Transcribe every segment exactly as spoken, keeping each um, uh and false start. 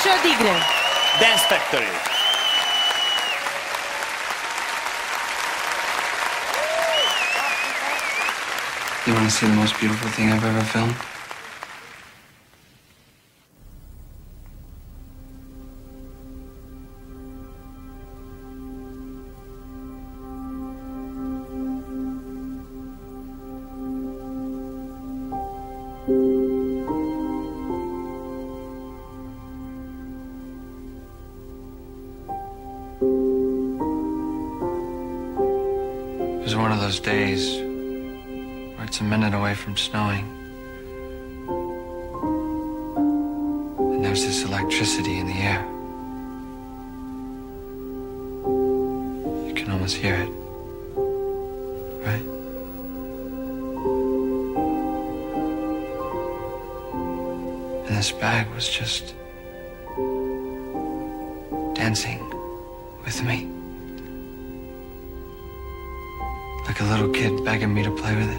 izašli od igre. Dance Factory. You want to see the most beautiful thing I've ever filmed? It was one of those days where it's a minute away from snowing. And there's this electricity in the air. You can almost hear it, right? And this bag was just dancing with me. Like a little kid begging me to play with it.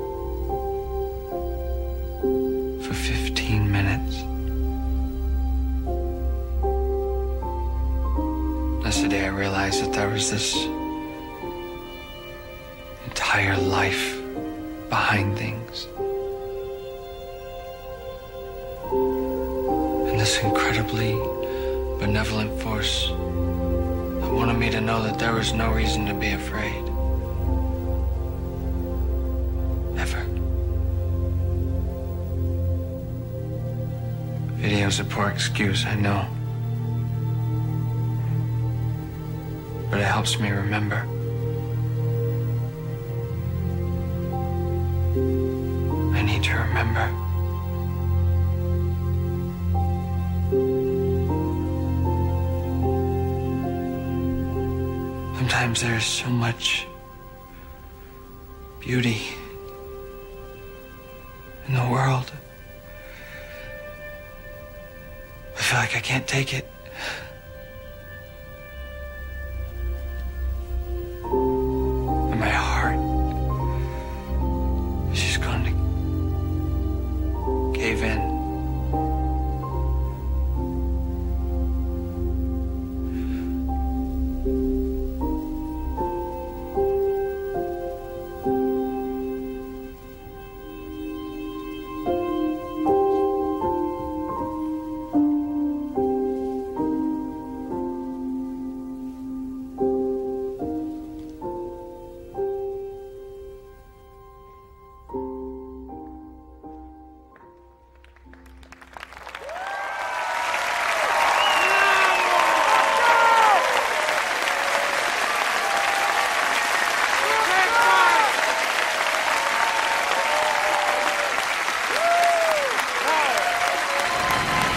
For fifteen minutes. That's the day I realized that there was this entire life behind things. And this incredibly benevolent force that wanted me to know that there was no reason to be afraid. Video's a poor excuse, I know. But it helps me remember. I need to remember. Sometimes there's so much beauty in the world. I feel like I can't take it. And my heart is just going to cave in.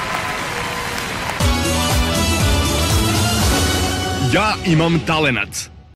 Ja imam talenat.